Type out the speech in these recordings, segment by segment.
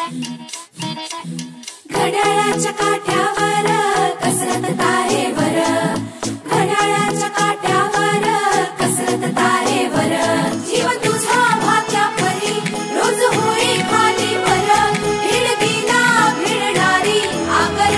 घड्याळाच्या काठ्यावर कसरत तारेवर, घड्याळाच्या काठ्यावर कसरत तारेवर, जीव तुझा भाग्या परी रोज होई खाली वर, भिडकीला भिडणारी आकर.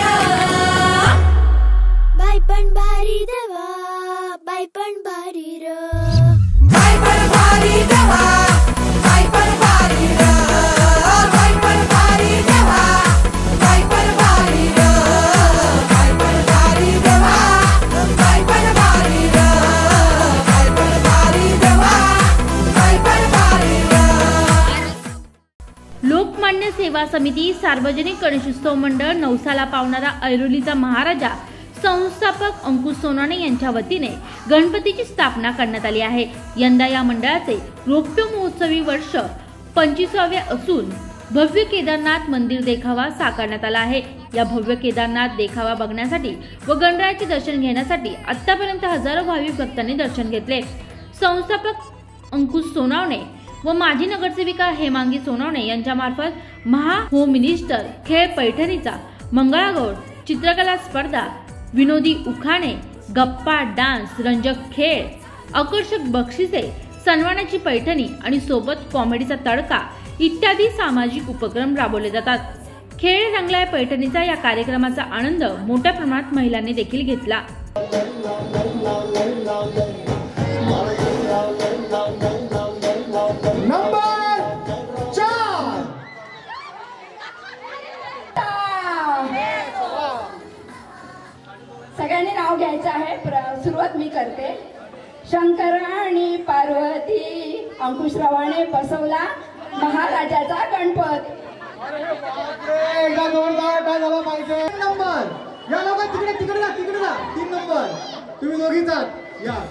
बाई पण भारी देवा, बाई पण भारी र, बाई पण भारी देवा, बाई पण भारी र, बाई पण भारी देवा, बाई पण भारी र, बाई पण भारी देवा, बाई पण भारी र, बाई पण भारी देवा, बाई पण भारी र. लोकमान्य सेवा समिती सार्वजनिक गणेशोत्सव मंडळ नवसाला पावणारा ऐरोलीचा महाराजा संस्थापक अंकुश सोनावणे यांच्या वतीने गणपतीची स्थापना करण्यात आली आहे. यंदा या मंडळाचे रौप्य महोत्सवी वर्ष 25वे असून भव्य केदारनाथ मंदिर देखावा साकारण्यात आला आहे. या भव्य केदारनाथ देखावा बघण्यासाठी व गणरायाचे दर्शन घेण्यासाठी आतापर्यंत हजारो भाविक भक्तांनी दर्शन घेतले. संस्थापक अंकुश सोनावणे व माजी नगरसेविका हेमांगी सोनावणे यांच्या मार्फत महा होम मिनिस्टर खेळ पैठणीचा मंगळागौर, चित्रकला स्पर्धा, विनोदी उखाणे, गप्पा, डान्स, रंजक खेळ, आकर्षक बक्षिसे, सन्मानाची पैठणी आणि सोबत कॉमेडीचा तडका इत्यादी सामाजिक उपक्रम राबवले जातात. खेळ रंगलाय पैठणीचा या कार्यक्रमाचा आनंद मोठ्या प्रमाणात महिलांनी देखील घेतला. सगळ्यांनी नाव घ्यायचं आहे. सुरुवात मी करते. शंकर आणि पार्वती अंकुशरावाने बसवला महाराजाचा गणपत. एकदा जोरदार काय झाला पाहिजे. नंबर या लोक तिकडे तिकडे जा, तिकडे जा. 3 नंबर तुम्ही दोघीच आहात या.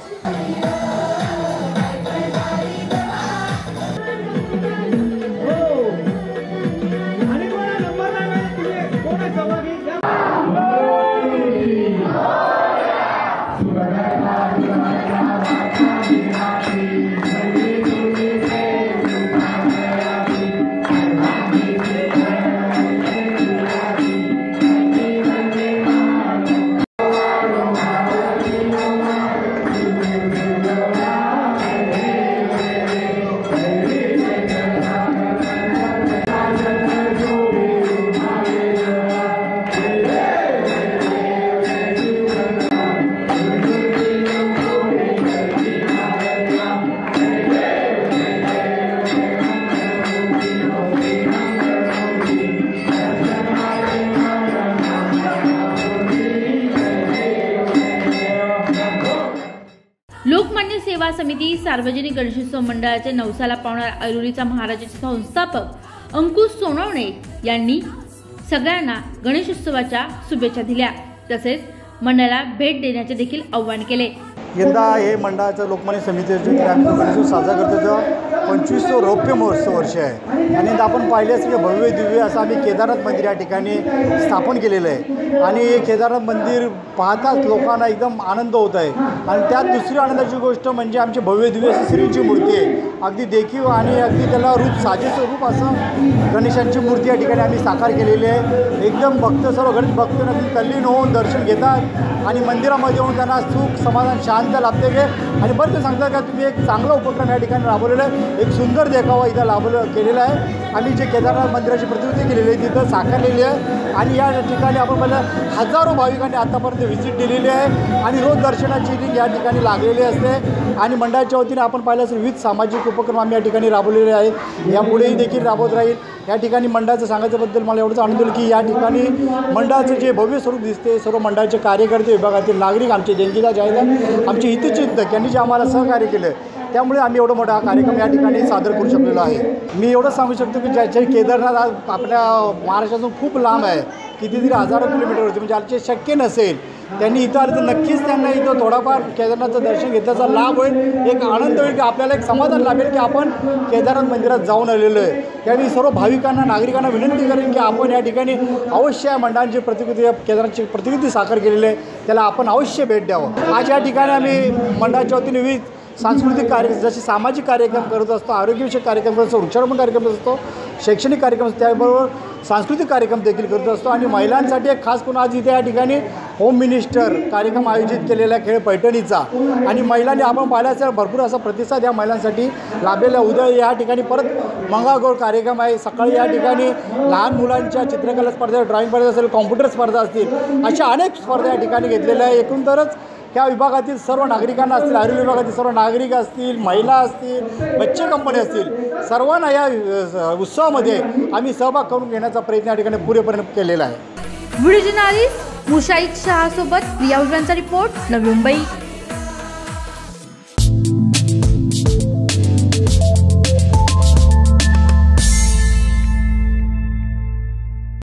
लोकमान्य सेवा समिती सार्वजनिक गणेशोत्सव मंडळाचे नवसाला पावणारा ऐरोलीचा महाराजाचे संस्थापक अंकुश सोनावणे यांनी सगळ्यांना गणेशोत्सवाच्या शुभेच्छा दिल्या. तसेच मंडळाला भेट देण्याचे देखील आवाहन केले. यंदा हे मंडळाचं लोकमान्य समितीचे गणेशोत्सव साजरा करतो 25वे रौप्य महोत्सव वर्ष आहे. आणि आपण पाहिले असेल की भव्य दिव्य असं आम्ही केदारनाथ मंदिर या ठिकाणी स्थापन केलेलं आहे. आणि हे केदारनाथ मंदिर पाहताच लोकांना एकदम आनंद होत आहे. आणि त्यात दुसरी आनंदाची गोष्ट म्हणजे आमची भव्य दिव्य अशी श्रींची मूर्ती आहे. अगदी देखीव आणि अगदी त्याला साजेचं रूप असं गणेशांची मूर्ती या ठिकाणी आम्ही साकार केलेली आहे. एकदम भक्त सर्व गणेश भक्त नक्की तल्लीन होऊन दर्शन घेतात आणि मंदिरामध्ये येऊन त्यांना सुख समाधान शांत लाभते गे. आणि बरं ते सांगतात का तुम्ही एक चांगला उपक्रम या ठिकाणी राबवलेला आहे. एक सुंदर देखावा इथं केलेला आहे. आम्ही जे केदारनाथ मंदिराची प्रतिकृती केलेली आहे तिथं साकारलेली आहे. आणि या ठिकाणी आपण पहिलं हजारो भाविकांनी आतापर्यंत व्हिजिट दिलेली आहे. आणि रोज दर्शनाची लिंक या ठिकाणी लागलेली असते. आणि मंडळाच्या वतीने आपण पाहिलं असेल विविध सामाजिक उपक्रम आम्ही या ठिकाणी राबवलेले आहेत. यापुढेही देखील राबवत राहील. या ठिकाणी मंडळाचं सांगायच्याबद्दल मला एवढंच आनंद होईल की या ठिकाणी मंडळाचं जे भव्य स्वरूप दिसते सर्व मंडळाचे कार्यकर्ते विभागातील नागरिक आमचे देणगीदार जाहीर आमचे हितचिंतक यांनी जे आम्हाला सहकार्य केलं त्यामुळे आम्ही एवढा मोठा कार्यक्रम या ठिकाणी सादर करू शकलेलो आहे. मी एवढंच सांगू शकतो की ज्याच्या केदारनाथ आज आपल्या महाराष्ट्रातून खूप लांब आहे. कितीतरी हजारो किलोमीटरवरती म्हणजे आमचे शक्य नसेल त्यांनी इथं आलं तर नक्कीच त्यांना इथं थोडाफार केदारनाथचं दर्शन घेतल्याचा लाभ होईल. एक आनंद होईल की आपल्याला एक समाधान लाभेल की आपण केदारनाथ मंदिरात जाऊन आलेलो आहे. त्यावेळी सर्व भाविकांना नागरिकांना विनंती करेन की आपण या ठिकाणी अवश्य मंडळांची प्रतिकृती केदारनाथची प्रतिकृती साकार केलेली आहे त्याला आपण अवश्य भेट द्यावं. आज या ठिकाणी आम्ही मंडळाच्या वतीने विविध सांस्कृतिक जसे सामाजिक कार्यक्रम करत असतो, आरोग्यविषयक कार्यक्रम करत असतो, वृक्षारोपण कार्यक्रम करत असतो, शैक्षणिक कार्यक्रम असतो, त्याबरोबर सांस्कृतिक कार्यक्रम देखील करत असतो. आणि महिलांसाठी एक खास करून आज इथे या ठिकाणी होम मिनिस्टर कार्यक्रम आयोजित केलेला आहे खेळ पैठणीचा. आणि महिलांनी आपण पाहिलं असेल भरपूर असा प्रतिसाद या महिलांसाठी लाभलेला. उद्या या ठिकाणी परत मंगळागौर कार्यक्रम आहे. सकाळी या ठिकाणी लहान मुलांच्या चित्रकला स्पर्धा, ड्रॉइंग स्पर्धा असेल, कॉम्प्युटर स्पर्धा असतील, अशा अनेक स्पर्धा या ठिकाणी घेतलेल्या आहे. एकूणच त्या विभागातील सर्व नागरिकांना असतील, आरोग्य विभागातील सर्व नागरिक असतील, महिला असतील, बच्चे कंपनी असतील, सर्वांना या उत्सवामध्ये आम्ही सहभाग करून घेण्याचा प्रयत्न या ठिकाणी पुरेपूर केलेला आहे. व्हिडिओ जर्नलिस्ट मुशाईद शहासोबत रिया उजवांचा रिपोर्ट, नवी मुंबई.